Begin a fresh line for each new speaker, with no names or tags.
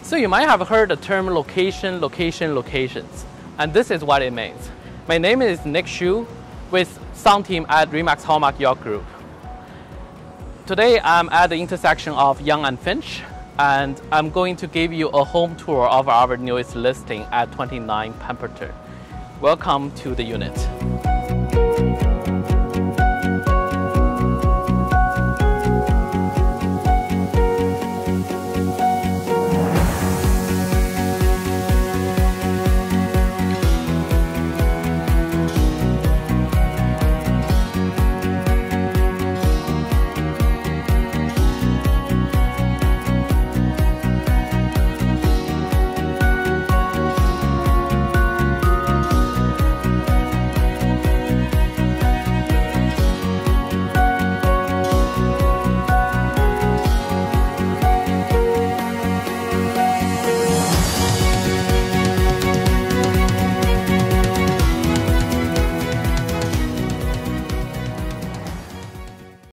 So you might have heard the term locations, and this is what it means. My name is Nick Xu with sound team at Remax Hallmark Yacht Group. Today I'm at the intersection of Yonge and Finch, and I'm going to give you a home tour of our newest listing at 29 Pemberton. Welcome to the unit.